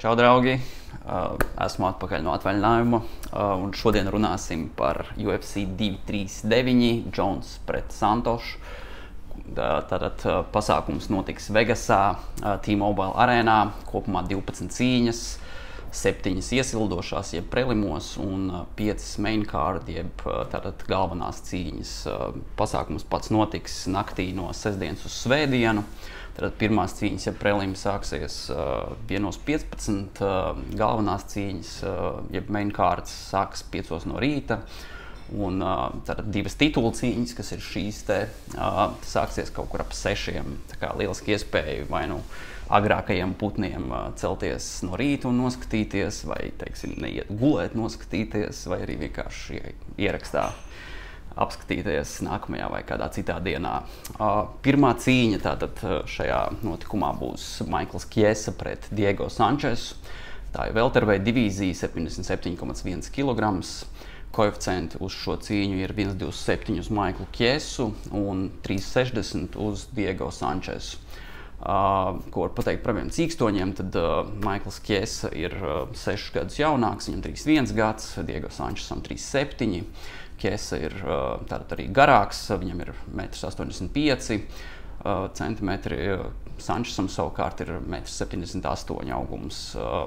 Čau, draugi! Esmu atpakaļ no atvaļinājuma, un šodien runāsim par UFC 239 Jones pret Santošu. Tātad pasākums notiks Vegasā, T-Mobile arēnā, kopumā 12 cīņas, 7 iesildošās, jeb prelimos, un 5 main card, jeb tātad galvenās cīņas. Pasākums pats notiks naktī no sestdienas uz svētdienu. Tad pirmās cīņas, ja prelims sāksies 1:15, galvenās cīņas, jeb main cards sāks 5 no rīta. Un tad 2 titulu cīņas, kas ir šīs te, sāksies kaut kur ap 6. Tā kā lieliski iespēja vai nu agrākajiem putniem celties no rīta un noskatīties, vai, teiksim, neiet gulēt noskatīties, vai arī vienkārši ierakstā apskatīties nākamajā vai kādā citā dienā. Pirmā cīņa tātad šajā notikumā būs Maikls Chiesa pret Diego Sančesu. Tā ir welterweight divīzija, 77,1 kg. Koeficienti uz šo cīņu ir 1,27 uz Maiklu Chiesu un 3,60 uz Diego Sančesu. Ko var pateikt par abiem cīkstoņiem, tad Maikls Chiesa ir 6 gadus jaunāks, viņam 31 gads, Diego Sančesam 37. Chiesa ir tātad arī garāks, viņam ir 1,85 cm, Sančesam savukārt ir 1,78 m augums.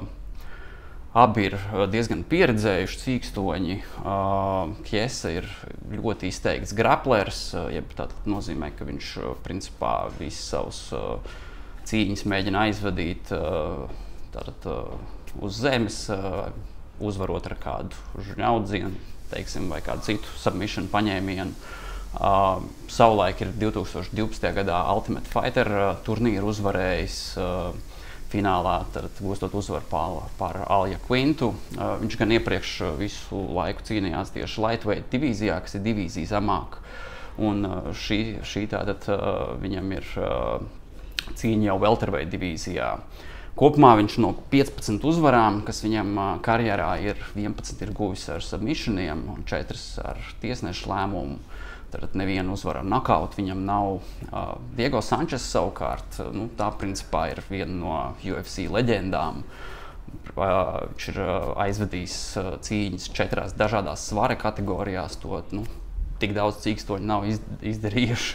Abi ir diezgan pieredzējuši cīkstoņi. Chiesa ir ļoti izteikts graplers, jeb tātad nozīmē, ka viņš principā visas savus cīņas mēģina aizvadīt tātad uz zemes, uzvarot ar kādu žņaudzienu, teiksim, vai kādu citu submission paņēmienu. Savulaik ir 2012. gadā Ultimate Fighter turnīru uzvarējis finālā, tad gūstot uzvaru pār Alja Quintu. Viņš gan iepriekš visu laiku cīnījās tieši lightweight divīzijā, kas ir divīzija zemāk. Un šī tātad viņam ir cīņa jau welterweight divīzijā. Kopumā viņš no 15 uzvarām, kas viņam karjerā ir, 11 ir guvis ar submissioniem un 4 ar tiesnešu lēmumu. Tad nevienu uzvaru ar knockout viņam nav. Diego Sančes savukārt, tā principā ir viena no UFC leģendām. Viņš ir aizvadījis cīņas 4 dažādās svara kategorijās, to tik daudz cīkstoņu nav izdarījuši.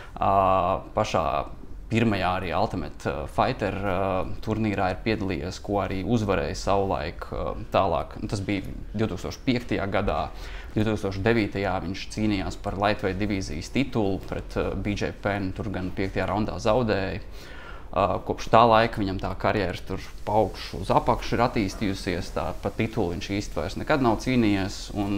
Pašā pirmajā arī Ultimate Fighter turnīrā ir piedalījies, ko arī uzvarēja savulaik tālāk. Tas bija 2005. gadā. 2009. viņš cīnījās par lightweight divīzijas titulu pret BJ Penn, tur gan 5. raundā zaudēja. Kopš tā laika viņam tā karjera tur paugšu uz apakšu ir attīstījusies, tā par titulu viņš īsti vairs nekad nav cīnījies. Un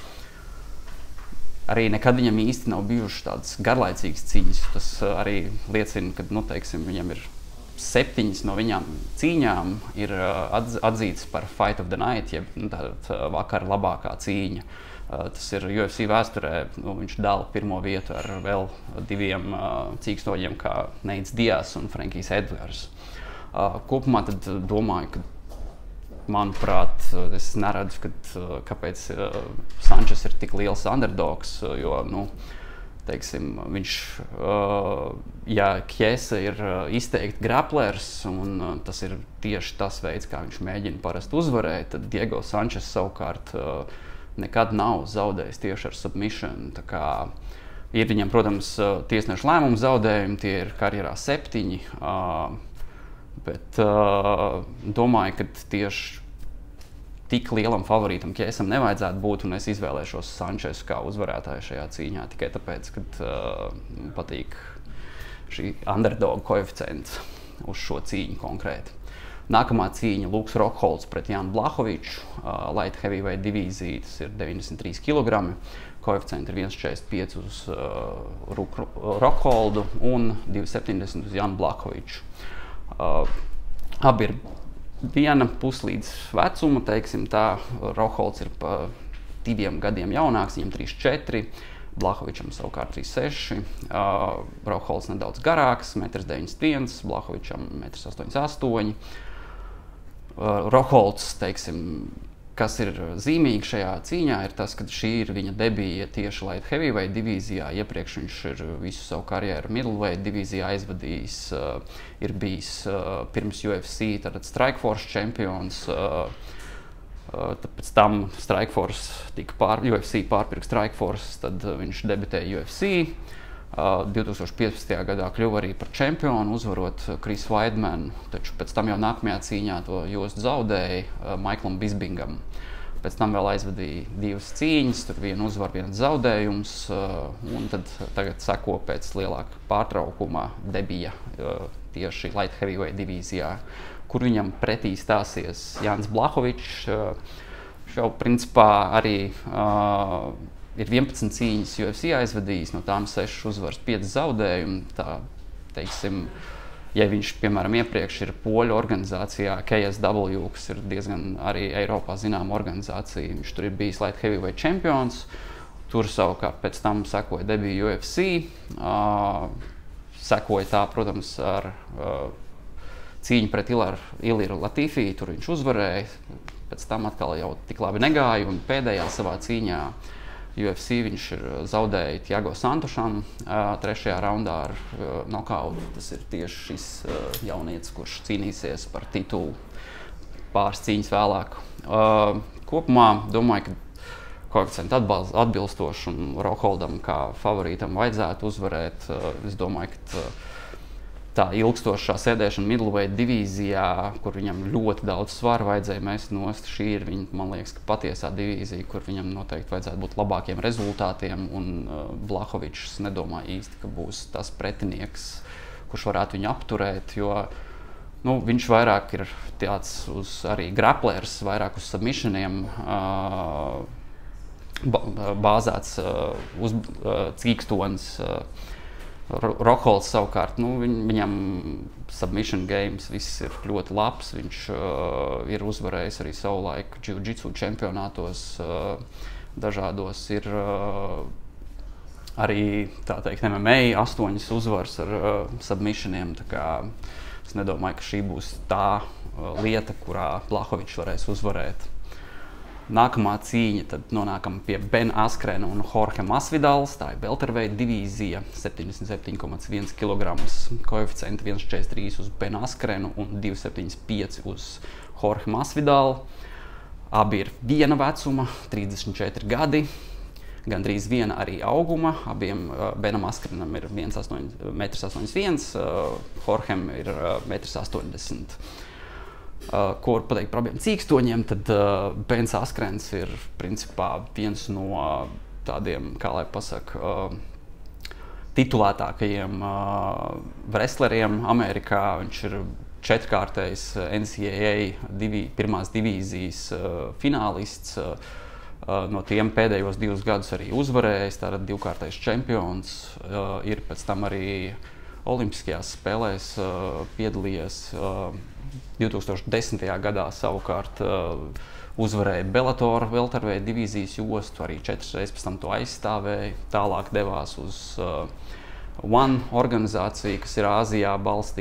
arī nekad viņam īsti nav bijušas tādas garlaicīgas cīņas. Tas arī liecina, ka, teiksim, viņam ir 7 no viņām cīņām ir atzītas par Fight of the Night, jeb vakar labākā cīņa. Tas ir UFC vēsturē, viņš dala pirmo vietu ar vēl 2 cīkstoņiem, kā Neits Dias un Frankijs Edgars. Kopumā tad domāju, ka, manuprāt, es neredzu, kāpēc Sančes ir tik liels underdogs, jo, teiksim, viņš, ja Chiesa ir izteikti graplers, un tas ir tieši tas veids, kā viņš mēģina parasti uzvarēt, tad Diego Sančes savukārt nekad nav zaudējis tieši ar submission. Tā kā ir viņam, protams, tiesnešu lēmumu zaudējumi, tie ir karjerā 7, bet domāju, ka tieši tik lielam favorītam Chiesam nevajadzētu būt, un es izvēlēšos Sančesu kā uzvarētāju šajā cīņā, tikai tāpēc, ka patīk šī underdog koeficients uz šo cīņu konkrēti. Nākamā cīņa Luks Rockholds pret Janu Blachowiczu, light heavyweight divīzija, tas ir 93 kg. Koeficienti ir 1,45 uz Rockholdu un 2,70 uz Janu Blachowiczu. Abi ir 1,5 līdz vecuma, teiksim tā. Rockholds ir pa 2 gadiem jaunāks, viņam 3,4. Blachovičam savukārt 3,6. Rockholds nedaudz garāks, 1,91 m, Blachovičam 1,88 m. Rockholds, teiksim, kas ir zīmīgi šajā cīņā, ir tas, ka šī ir viņa debija tieši light heavyweight divīzijā. Iepriekš viņš ir visu savu karjeru middleweight divīzijā aizvadījis, ir bijis pirms UFC, tātad Strikeforce čempions. Pēc tam Strikeforce tika UFC pārpirka Strikeforce, tad viņš debitēja UFC. 2015. gadā kļuva arī par čempionu, uzvarot Chrisu Weidmanu, taču pēc tam jau nākamajā cīņā to jostu zaudēja Maiklam Bispingam. Pēc tam vēl aizvadīja 2 cīņas, tur viena uzvara, viens zaudējums, un tad tagad seko pēc lielāka pārtraukuma debija tieši light heavyweight divīzijā, kur viņam pretī stāsies Jānis Blachowicz. Jau principā arī ir 11 cīņas UFC aizvadījis, no tām 6 uzvaras, 5 zaudējumi. Tā, teiksim, ja viņš, piemēram, iepriekš ir poļu organizācijā KSW, kas ir diezgan arī Eiropā zināma organizācija, viņš tur ir bijis light heavyweight čempions, tur savukārt pēc tam sekoja debija UFC, sekoja tā, protams, ar cīņu pret Iliru Latifi, tur viņš uzvarēja, pēc tam atkal jau tik labi negāja, un pēdējā savā cīņā UFC viņš ir zaudējis Thiago Santošam 3. raundā ar nokautu. Tas ir tieši šis jaunietis, kurš cīnīsies par titulu pāris cīņas vēlāk. Kopumā domāju, ka koeficienti atbilstoši un Rockholdam kā favorītam vajadzētu uzvarēt. Es domāju, ka tā ilgstošā sēdēšana middleweight divīzijā, kur viņam ļoti daudz svaru vajadzēja mest nost, šī ir viņa, man liekas, ka patiesā divīzija, kur viņam noteikti vajadzētu būt labākiem rezultātiem, un Blachowicz nedomā īsti, ka būs tas pretinieks, kurš varētu viņu apturēt, jo viņš vairāk ir tāds arī graplers, vairāk uz submissioniem bāzēts cīkstonis. Rockholds savukārt, viņam submission games viss ir ļoti labs. Viņš ir uzvarējis arī savu laiku jiu-jitsu čempionātos dažādos. Ir arī, tā teikt, MMA 8 uzvaras ar submissioniem. Tā kā es nedomāju, ka šī būs tā lieta, kurā Blachowicz varēs uzvarēt. Nākamā cīņa, tad nonākam pie Ben Askrena un Jorge Masvidals. Tā ir welterweight divīzija, 77,1 kg, koeficienti 1,43 uz Ben Askrenu un 2,75 uz Jorge Masvidalu. Abi ir viena vecuma, 34 gadi, gandrīz viena arī auguma. Abiem Benam Askrenam ir 1,81 m, Jorgem ir 1,80 m. Ko var pateikt par abiem cīkstoņiem, tad Bens Askrens ir principā viens no tādiem, kā lai pasaka, titulētākajiem wrestleriem Amerikā. Viņš ir 4-kārtais NCAA pirmās divīzijas finālists. No tiem pēdējos 2 gadus arī uzvarējis, tātad 2-kārtais čempions. Ir pēc tam arī Olimpiskajās spēlēs piedalījies. 2010. gadā savukārt uzvarēja Bellator welterweight divīzijas jostu, arī 4 reizes pēc tam to aizstāvēja. Tālāk devās uz One organizāciju, kas ir Āzijā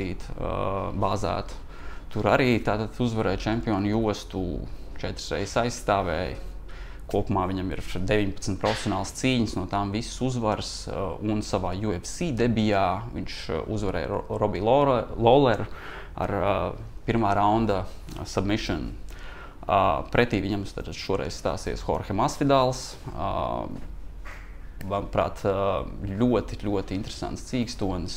bāzēta. Tur arī tātad uzvarēja čempionu jostu, 4 reizes aizstāvēja. Kopumā viņam ir 19 profesionāls cīņas, no tām visas uzvaras, un savā UFC debijā viņš uzvarēja Robbie Lawleru ar 1. raunda submission. Pretī viņam šoreiz stāsies Jorge Masvidals. Manuprāt, ļoti, ļoti interesants cīkstonis,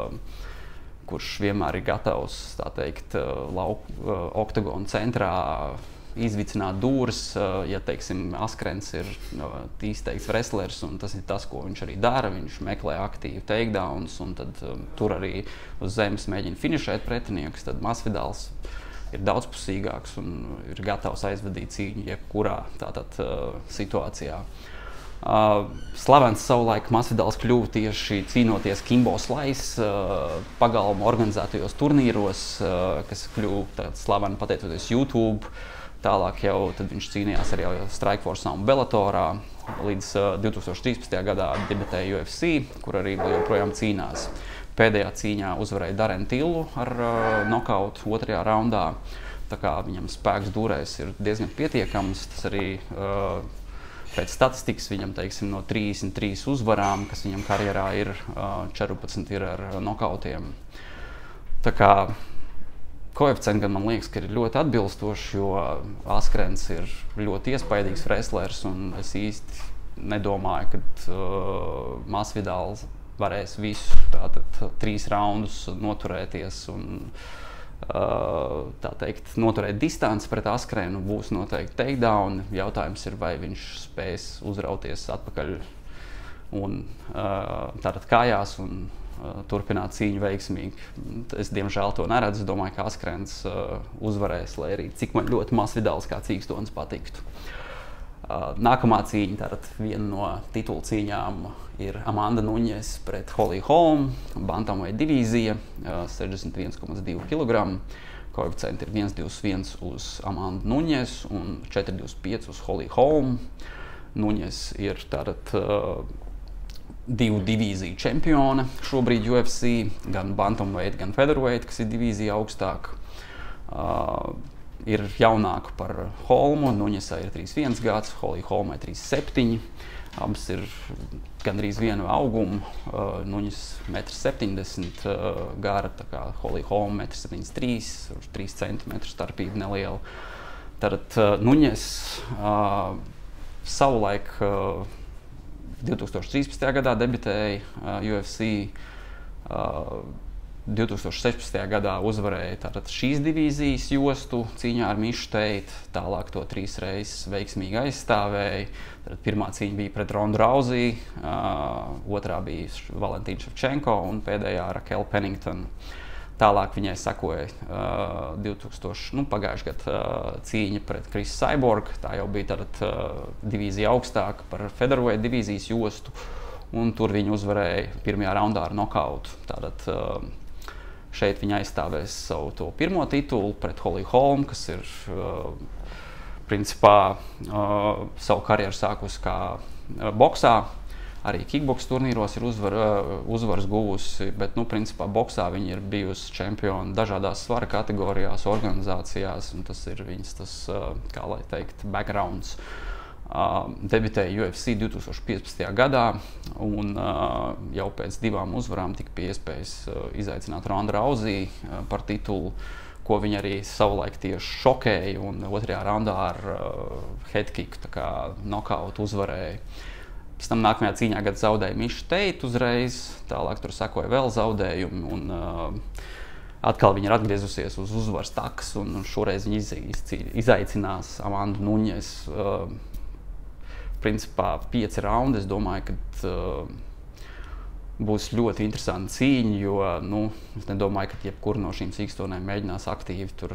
kurš vienmēr ir gatavs, tā teikt, oktagona centrā izvicināt dūris. Ja, teiksim, Askrens ir izteikts wrestlers, un tas ir tas, ko viņš arī dara. Viņš meklē aktīvi takedowns, un tad tur arī uz zemes mēģina finišēt pretiniekus. Tad Masvidals ir daudzpusīgāks un ir gatavs aizvadīt cīņu jebkurā tātad situācijā. Slavens savulaik Masvidals kļuva tieši cīnoties Kimbo Slice pagalma organizētajos turnīros, kas kļuva slaveni pateicoties YouTube. Tālāk jau tad viņš cīnījās arī Strikeforce'ā un Bellatorā. Līdz 2013. gadā debitēja UFC, kur arī joprojām cīnās. Pēdējā cīņā uzvarēja Darren Tillu ar nokautu 2. raundā. tā kā viņam spēks dūrēs ir diezgan pietiekams. Tas arī pēc statistikas viņam, teiksim, no 33 uzvarām, kas viņam karjerā ir, 14 ir ar nokautiem. Tā kā koeficienti gan man liekas, ka ir ļoti atbilstoši, jo Askrens ir ļoti iespaidīgs wrestlers, un es īsti nedomāju, ka Masvidāls varēs visu tātad 3 raundus noturēties un tā teikt, noturēt distanci pret Askrenu. Būs noteikti takedown. Jautājums ir, vai viņš spēs uzrauties atpakaļ un tātad kājās un turpināt cīņu veiksmīgi. Es diemžēl to neredzu. Es domāju, ka Askrens uzvarēs, lai arī cik man ļoti Masvidāls kā cīkstons patiktu. Nākamā cīņa, tātad viena no titula cīņām, ir Amanda Nunes pret Holly Holm, bantamweight divīzija, 61,2 kg. Koeficienti ir 1,21 uz Amandu Nunes un 4,25 uz Holly Holm. Nunes ir tātad 2 divīziju čempione šobrīd UFC, gan bantamweight, gan featherweight, kas ir divīzija augstāk. Ir jaunāka par Holmu, Nunesai ir 31 gads, Holly Holmai 37. Abas ir gandrīz vienu augumu. Nunes 1,70 m gara, tā kā Holly Holm 1,73 m, 3 cm starpība neliela. Tātad Nunes savulaik 2013. gadā debitēja UFC. 2016. gadā uzvarēja tātad šīs divīzijas jostu cīņā ar Mišu Teitu, tālāk to 3 reizes veiksmīgi aizstāvēja. Tātad pirmā cīņa bija pret Rondu Rousey, otrā bija Valentīna Ševčenko un pēdējā Raquel Pennington. Tālāk viņai sekoja pagājušajā gadā cīņa pret Krisu Cyborg, tā jau bija tātad divīzija augstāk par featherweight divīzijas jostu, un tur viņa uzvarēja pirmajā raundā ar nokautu. Tātad šeit viņa aizstāvēs savu to pirmo titulu pret Holly Holm, kas ir principā savu karjeru sākusi kā boksā. Arī kickboks turnīros ir uzvaras guvusi, bet, principā boksā viņa ir bijusi čempiona dažādās svara kategorijās, organizācijās, un tas ir viņas tas, kā lai teikt, backgrounds. Debitēja UFC 2015. gadā, un jau pēc 2 uzvarām tika pie iespējas izaicināt Rondu Rousey par titulu, ko viņa arī savulaik tieši šokēja, un 2. raundā ar headkick, tā kā nokautu uzvarēja. Pēc tam nākamajā cīņā gada zaudēja Mišu Teitu uzreiz, tālāk tur sekoja vēl zaudējumi, un atkal viņa ir atgriezusies uz uzvaras takas, un šoreiz viņa izaicinās Amandu Nunes. Principā 5 raundi, es domāju, ka būs ļoti interesanta cīņa, jo es nedomāju, ka jebkura no šīm cīkstonēm mēģinās aktīvi tur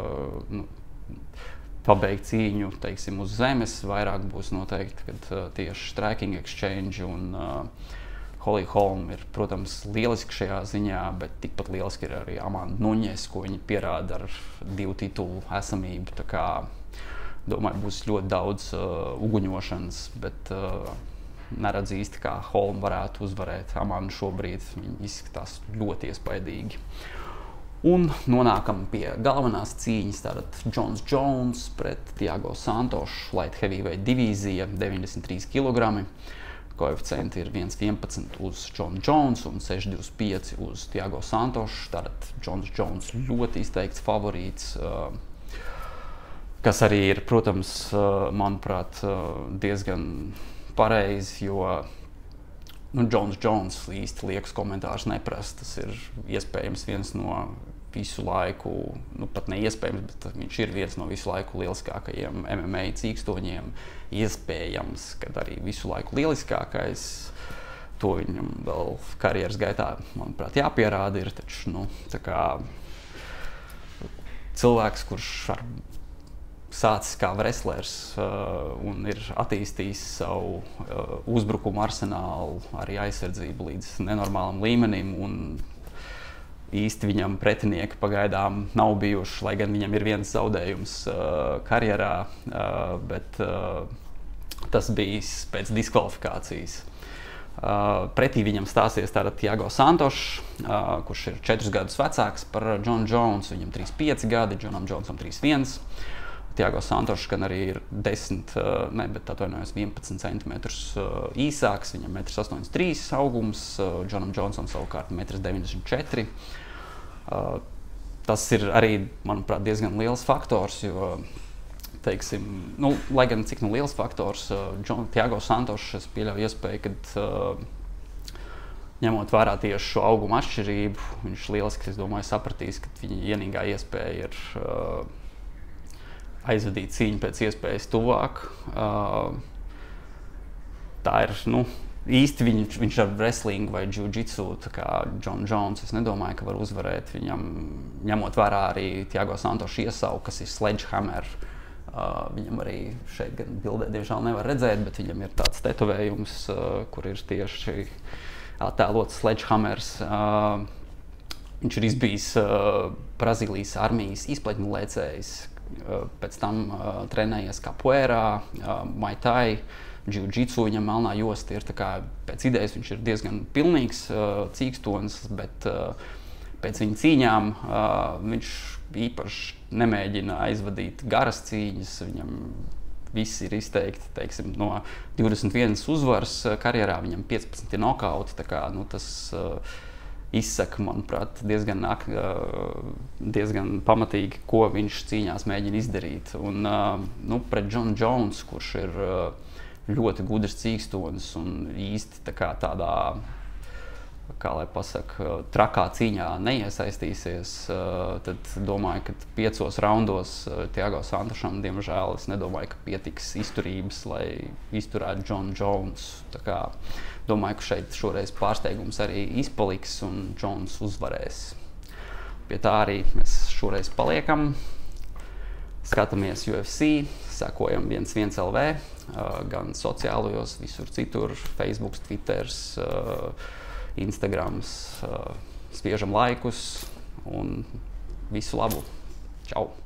pabeigt cīņu, teiksim, uz zemes. Vairāk būs noteikti, kad tieši striking exchange, un Holly Holm ir, protams, lieliski šajā ziņā, bet tikpat lieliski ir arī Amanda Nunes, ko viņa pierāda ar 2 titulu esamību. Tā kā, domāju, būs ļoti daudz uguņošanas, bet neredz īsti, kā Holm varētu uzvarēt Amandu šobrīd. Viņa izskatās ļoti iespaidīgi. Un nonākam pie galvenās cīņas, tātad Jon Jones pret Thiago Santos, light heavyweight divīzija, 93 kg. Koeficienti ir 1,11 uz Jon Jones un 6,25 uz Thiago Santos. Tātad Jon Jones ļoti izteikts favorīts, kas arī ir, protams, manuprāt, diezgan pareizi, jo Jon Jones īsti liekas komentārus neprasa. Tas ir iespējams viens no visu laiku, pat neiespējams, bet viņš ir viens no visu laiku lieliskākajiem MMA cīkstoņiem. Iespējams, kad arī visu laiku lieliskākais. To viņam vēl karjeras gaitā, manuprāt, jāpierāda ir, taču, tā kā cilvēks, kurš sācis kā wrestlers un ir attīstījis savu uzbrukumu arsenālu, arī aizsardzību līdz nenormālam līmenim, un īsti viņam pretinieki pagaidām nav bijuši, lai gan viņam ir viens zaudējums karjerā, bet tas bijis pēc diskvalifikācijas. Pretī viņam stāsies tātad Thiago Santošs, kurš ir 4 gadus vecāks par Johnu Jonesu. Viņam 35 gadi, Jonam Jonesam 31. Thiago Santošs gan arī ir 11 centimetrus īsāks, viņam 1,83 m augums, Jonam Jonesam savukārt 1,94 m. Tas ir arī, manuprāt, diezgan liels faktors, jo, teiksim, lai gan cik liels faktors, Thiago Santošs, es pieļauju iespēju, kad ņemot vērā tieši šo auguma atšķirību, viņš lieliski, es domāju, sapratīs, ka viņa vienīgā iespēja ir aizvadīt cīņu pēc iespējas tuvāk. Tā ir, īsti viņš ar wrestlingu vai jiu-jitsu, tā kā John Jones, es nedomāju, ka var uzvarēt viņam, ņemot vērā arī Thiago Santoša iesauku, kas ir sledgehammer. Viņam arī šeit gan bildē diemžēl nevar redzēt, bet viņam ir tāds tetovējums, kur ir tieši attēlots sledgehammers. Viņš ir izbijis Brazīlijas armijas izpletņu lēcējs, pēc tam trenējies capoeirā, muay thai, jiu-jitsu, viņam melnā josta ir, tā kā pēc idejas viņš ir diezgan pilnīgs cīkstonis, bet pēc viņa cīņām viņš īpaši nemēģina aizvadīt garas cīņas, viņam visi ir izteikti, teiksim, no 21 uzvaras karjerā, viņam 15 nokauti, tā kā, tas izsaka, manuprāt, diezgan pamatīgi, ko viņš cīņās mēģina izdarīt. Un, pret Johnu Jonesu, kurš ir ļoti gudrs cīkstonis un īsti tādā, kā lai pasaka, trakā cīņā neiesaistīsies, tad domāju, ka 5 raundos Thiago Santošam, diemžēl, es nedomāju, ka pietiks izturības, lai izturētu Johnu Jonesu. Tā kā domāju, ka šeit šoreiz pārsteigums arī izpaliks un Jones uzvarēs. Pie tā arī mēs šoreiz paliekam. Skatāmies UFC, sekojam 11LV, gan sociālajos, visur citur, Facebook, Twitters, Instagrams, spiežam laikus un visu labu. Čau!